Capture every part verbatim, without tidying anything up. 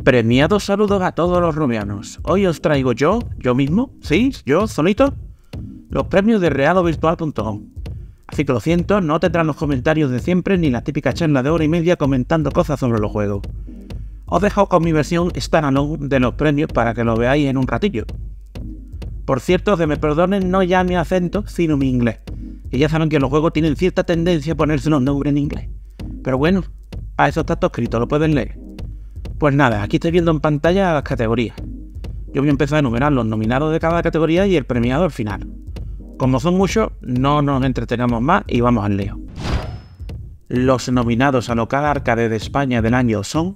Premiados saludos a todos los romianos. Hoy os traigo yo, yo mismo, sí, yo, solito, los premios de realo virtual punto com. Así que lo siento, no tendrán los comentarios de siempre ni la típica charla de hora y media comentando cosas sobre los juegos. Os dejo con mi versión standalone de los premios para que lo veáis en un ratillo. Por cierto, que me perdonen no ya mi acento, sino mi inglés. Que ya saben que los juegos tienen cierta tendencia a ponerse los nombres en inglés. Pero bueno, a eso está todo escrito, lo pueden leer. Pues nada, aquí estoy viendo en pantalla las categorías. Yo voy a empezar a enumerar los nominados de cada categoría y el premiado al final. Como son muchos, no nos entretengamos más y vamos al lío. Los nominados a Local Arcade de España del año son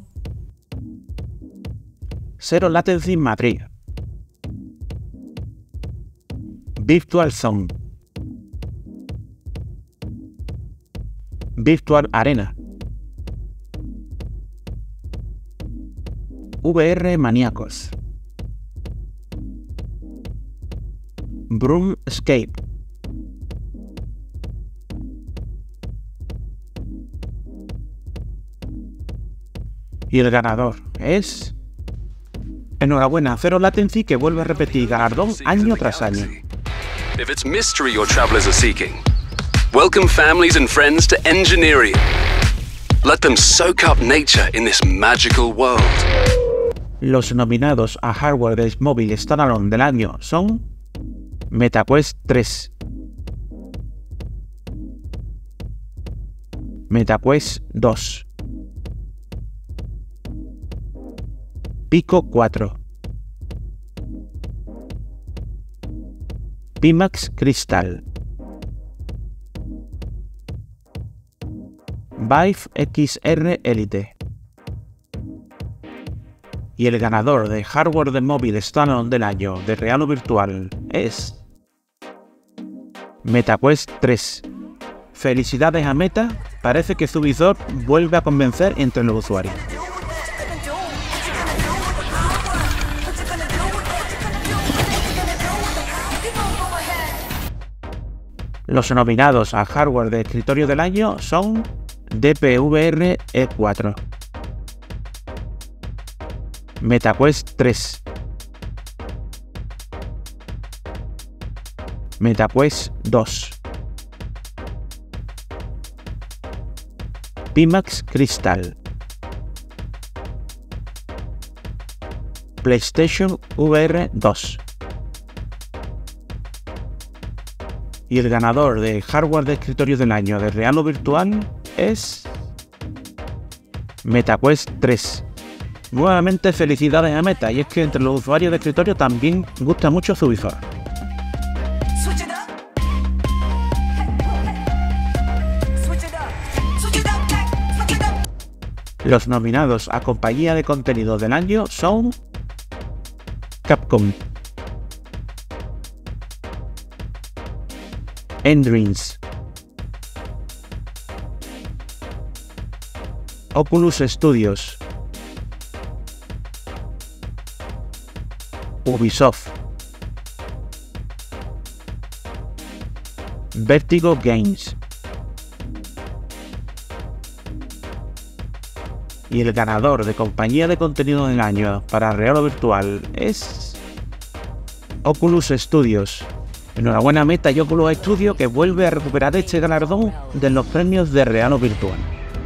Zero Latency Madrid, Virtual Zone, Virtual Arena, V R Maníacos, Broom Escape, y el ganador es... Enhorabuena, Zero Latency, que vuelve a repetir galardón año tras año. If it's mystery your travelers are seeking, welcome families and friends to Engineering. Let them soak up nature in this magical world. Los nominados a Hardware de Móvil Standalone del año son MetaQuest tres, MetaQuest dos, Pico cuatro, Pimax Crystal, Vive X R Elite. Y el ganador de Hardware de Móvil Standalone del año de real o virtual es MetaQuest tres. Felicidades a Meta, parece que su visor vuelve a convencer entre los usuarios. Los nominados a Hardware de escritorio del año son D P V R E cuatro, MetaQuest tres, MetaQuest dos, Pimax Crystal, PlayStation V R dos. Y el ganador de Hardware de escritorio del año de real o virtual es MetaQuest tres. Nuevamente felicidades a Meta, y es que entre los usuarios de escritorio también gusta mucho su visor. Los nominados a Compañía de Contenido del año son Capcom, Endreams, Oculus Studios, Ubisoft, Vertigo Games. Y el ganador de Compañía de Contenido del año para real o virtual es Oculus Studios. Enhorabuena Meta y Oculus Studios, que vuelve a recuperar este galardón de los premios de real o virtual.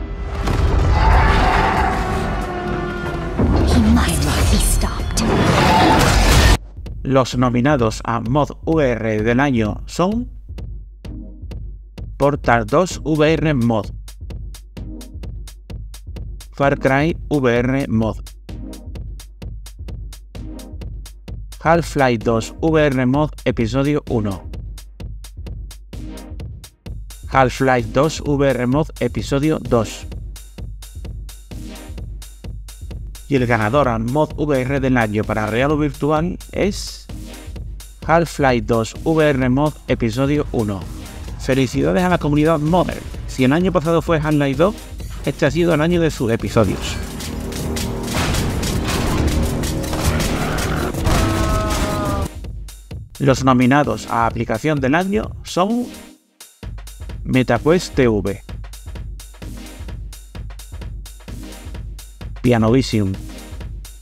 Los nominados a Mod V R del año son Portal dos V R Mod, Far Cry V R Mod, Half-Life dos V R Mod Episodio uno, Half-Life dos V R Mod Episodio dos. Y el ganador al Mod V R del año para real o virtual es Half-Life dos V R Mod Episodio uno. Felicidades a la comunidad modder. Si el año pasado fue Half-Life dos, este ha sido el año de sus episodios. Los nominados a aplicación del año son MetaQuest T V, Pianovision,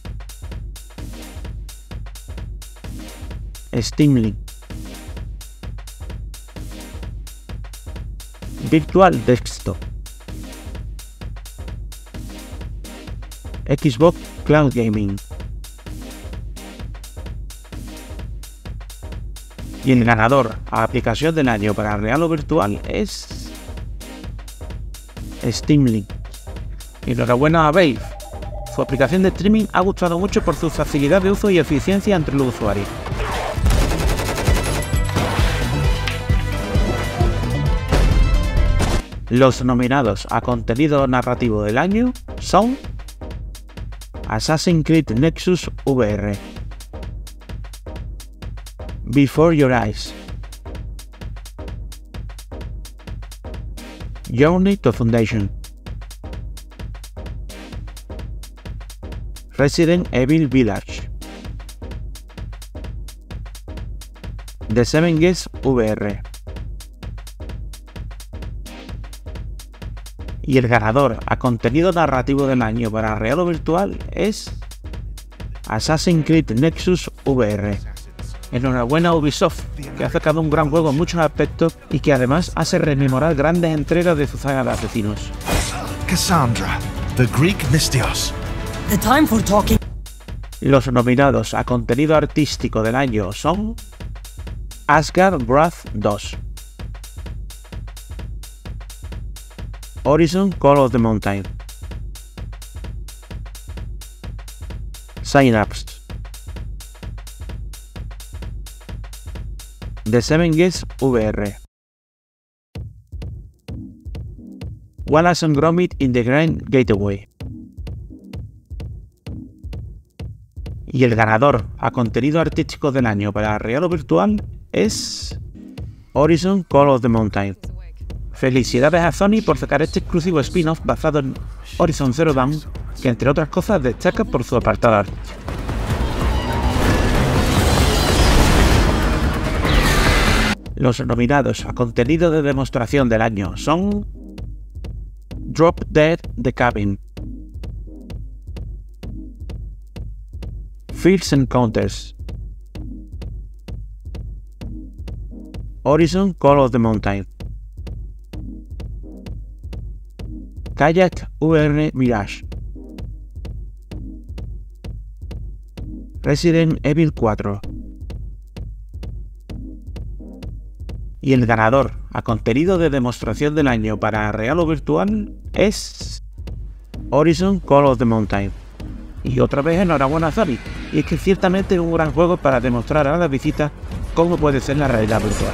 Steam Link, Virtual Desktop, Xbox Cloud Gaming. Y el ganador a aplicación del año para real o virtual es Steam Link. Enhorabuena a Valve. Su aplicación de streaming ha gustado mucho por su facilidad de uso y eficiencia entre los usuarios. Los nominados a contenido narrativo del año son Assassin's Creed Nexus V R, Before Your Eyes, Journey to Foundation, Resident Evil Village, The Seven Guests V R. Y el ganador a contenido narrativo del año para real o virtual es Assassin's Creed Nexus V R. Enhorabuena a Ubisoft, que ha sacado un gran juego en muchos aspectos y que además hace rememorar grandes entregas de su saga de asesinos. Cassandra, the Greek Mystios. The time for talking. Los nominados a contenido artístico del año son Asgard Wrath dos, Horizon Call of the Mountain, Synapse, The Seven Guests V R, Wallace and Gromit in the Grand Gateway. Y el ganador a contenido artístico del año para real o virtual es Horizon Call of the Mountain. Felicidades a Sony por sacar este exclusivo spin-off basado en Horizon Zero Dawn, que entre otras cosas destaca por su apartado artístico. Los nominados a contenido de demostración del año son Drop Dead The Cabin, Fierce Encounters, Horizon Call of the Mountain, Kayak V R Mirage, Resident Evil cuatro. Y el ganador a contenido de demostración del año para real o virtual es Horizon Call of the Mountain. Y otra vez enhorabuena a Sony, y es que ciertamente es un gran juego para demostrar a las visitas cómo puede ser la realidad virtual.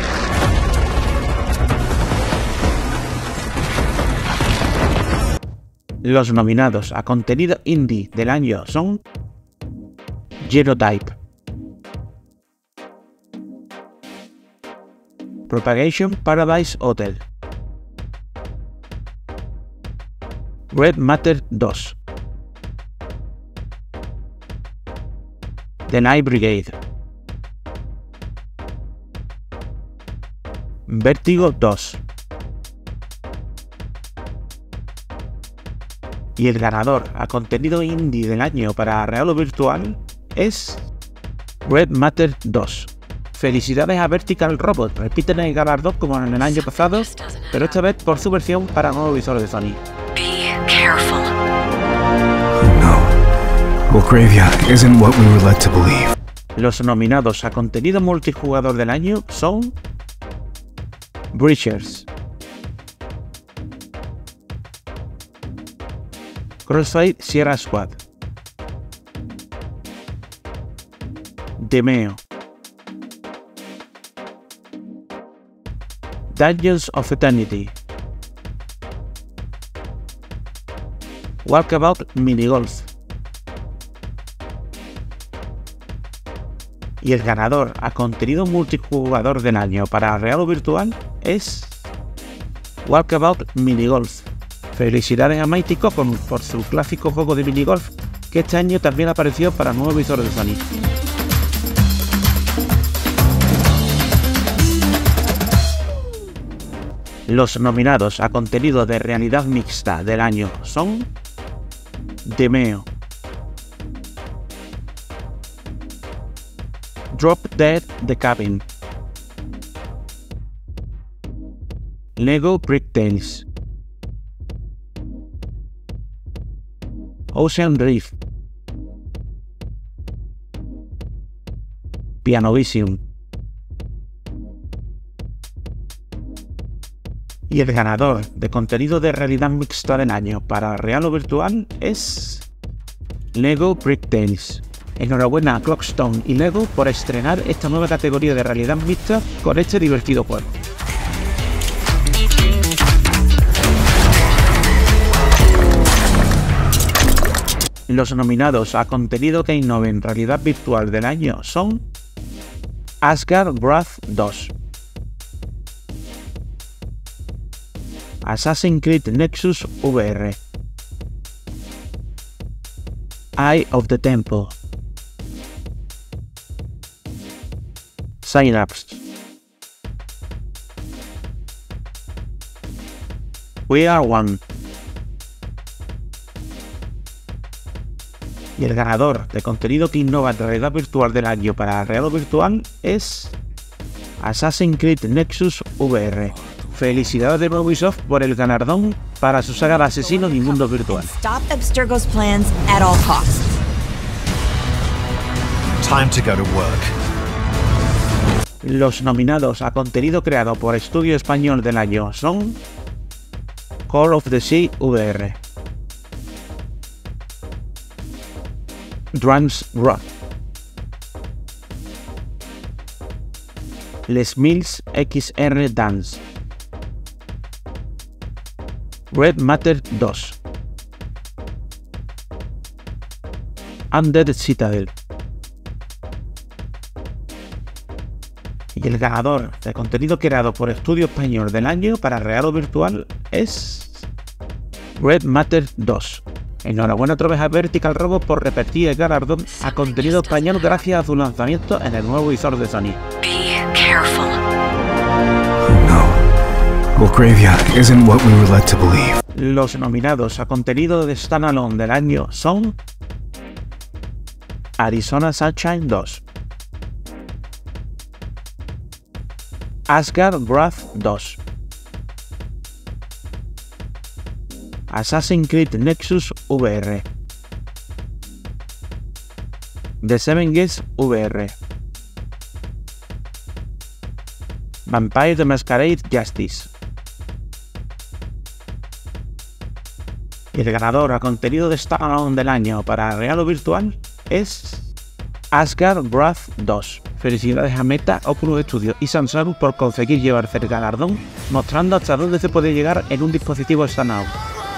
Los nominados a contenido indie del año son Genotype, Propagation Paradise Hotel, Red Matter dos, The Night Brigade, Vertigo dos. Y el ganador a contenido indie del año para real o virtual es Red Matter dos. Felicidades a Vertical Robot, repiten el galardón como en el año pasado, pero esta vez por su versión para nuevo visor de Sony. Be careful. Oh no. Belgravia isn't what we were led to believe. Los nominados a contenido multijugador del año son Breachers, Crossfire Sierra Squad, Demeo, Dungeons of Eternity, Walkabout Minigolf. Y el ganador a contenido multijugador del año para real o virtual es Walkabout Minigolf. Felicidades a Mighty Cocon por su clásico juego de minigolf, que este año también apareció para nuevo visor de Sony. Los nominados a contenido de realidad mixta del año son Demeo, Drop Dead The Cabin, Lego Brick Tales, Ocean Rift, Pianovision. Y el ganador de contenido de realidad mixta del año para real o virtual es Lego Brick Tales. Enhorabuena a Clockstone y Lego por estrenar esta nueva categoría de realidad mixta con este divertido juego. Los nominados a contenido que innove en realidad virtual del año son Asgard Wrath dos, Assassin's Creed Nexus V R, Eye of the Temple, Synapse, We Are One. Y el ganador de contenido que innova en realidad virtual del año para real o virtual es Assassin's Creed Nexus V R. Felicidades de Ubisoft por el galardón para su saga de asesinos y mundo virtual. Stop Abstergo's plans at all costs. Time to go to work. Los nominados a contenido creado por Estudio Español del año son Call of the Sea V R, Drums Rock, Les Mills X R Dance, Red Matter dos, Undead Citadel. Y el ganador de contenido creado por Estudio Español del año para real o virtual es Red Matter dos. Enhorabuena otra vez a Vertical Robots por repetir el galardón a contenido español gracias a su lanzamiento en el nuevo visor de Sony. Be careful. No. Belgravia isn't what we were led to believe. Los nominados a contenido de standalone del año son Arizona Sunshine dos, Asgard Wrath dos, Assassin's Creed Nexus V R, The Seven Guests V R, Vampire the Masquerade Justice. Y el ganador a contenido de standalone del año para real o virtual es Asgard Wrath dos. Felicidades a Meta, Oculus Studios y Samsung por conseguir llevarse el galardón, mostrando hasta dónde se puede llegar en un dispositivo standalone.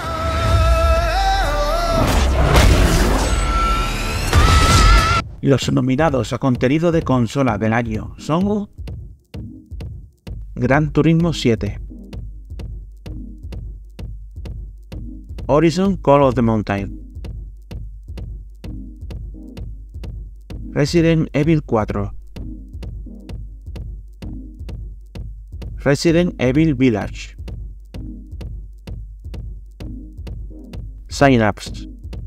Los nominados a contenido de consola del año son Gran Turismo siete, Horizon Call of the Mountain, Resident Evil cuatro, Resident Evil Village, Synapse.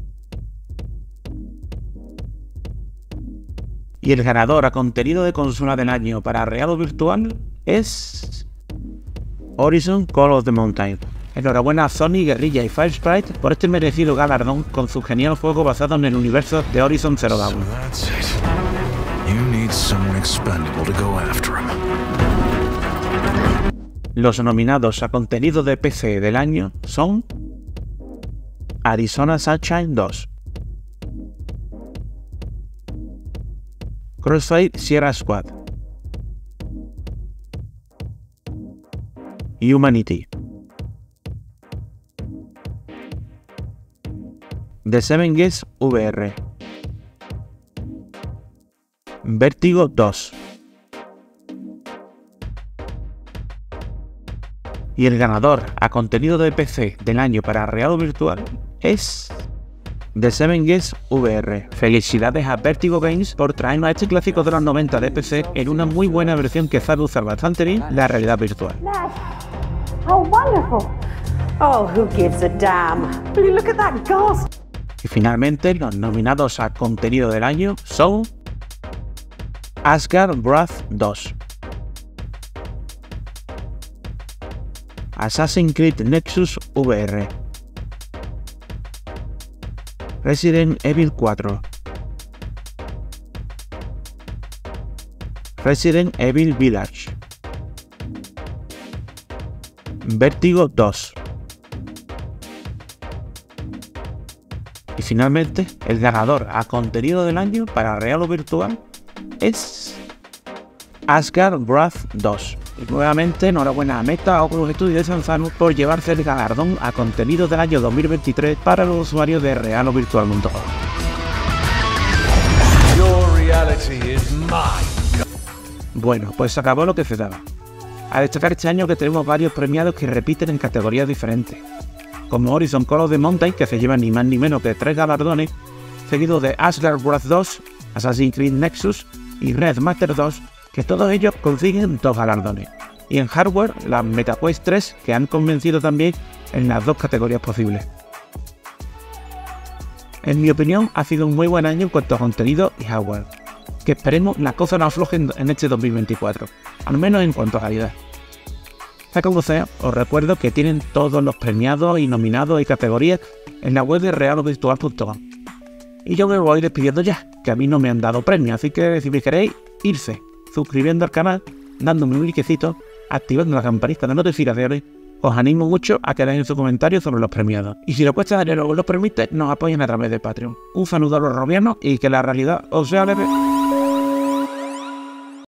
Y el ganador a contenido de consola del año para real o virtual es Horizon Call of the Mountain. Enhorabuena a Sony, Guerrilla y Firesprite por este merecido galardón con su genial juego basado en el universo de Horizon Zero Dawn. So that's it. You need someone expendable to go after him. Los nominados a contenido de P C del año son Arizona Sunshine dos, Crossfire Sierra Squad, Humanity, The Seven Guests V R, Vertigo dos. Y el ganador a contenido de P C del año para real o virtual es The Seven Guests V R. Felicidades a Vertigo Games por traernos a este clásico de los noventa de P C en una muy buena versión que sabe usar bastante bien la realidad virtual. How wonderful! Oh, who gives a damn? Will you look at that ghost? Y finalmente los nominados a contenido del año son Asgard Wrath dos, Assassin's Creed Nexus V R, Resident Evil cuatro, Resident Evil Village, Vertigo dos. Y finalmente, el ganador a contenido del año para real o virtual es Asgard Wrath dos. Y nuevamente, enhorabuena a Meta, Oculus Studios de Sanzano por llevarse el galardón a contenido del año dos mil veintitrés para los usuarios de real o virtual punto com. Bueno, pues se acabó lo que se daba. A destacar este año que tenemos varios premiados que repiten en categorías diferentes, como Horizon Call of the Mountain, que se lleva ni más ni menos que tres galardones, seguido de Asgard Wrath dos, Assassin's Creed Nexus y Red Master dos, que todos ellos consiguen dos galardones. Y en hardware, las MetaQuest tres, que han convencido también en las dos categorías posibles. En mi opinión, ha sido un muy buen año en cuanto a contenido y hardware, que esperemos las cosas no aflojen en este dos mil veinticuatro, al menos en cuanto a calidad. Sea como sea, os recuerdo que tienen todos los premiados y nominados y categorías en la web de real o virtual punto com. Y yo me voy despidiendo ya, que a mí no me han dado premios, así que si me queréis, irse suscribiendo al canal, dándome un likecito, activando la campanita de notificaciones. Os animo mucho a que dejen sus comentarios sobre los premiados. Y si les cuesta dinero o os lo permite, nos apoyen a través de Patreon. Un saludo a los robianos y que la realidad os sea leve.